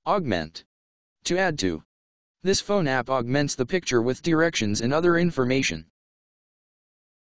Augment. To add to. This phone app augments the picture with directions and other information.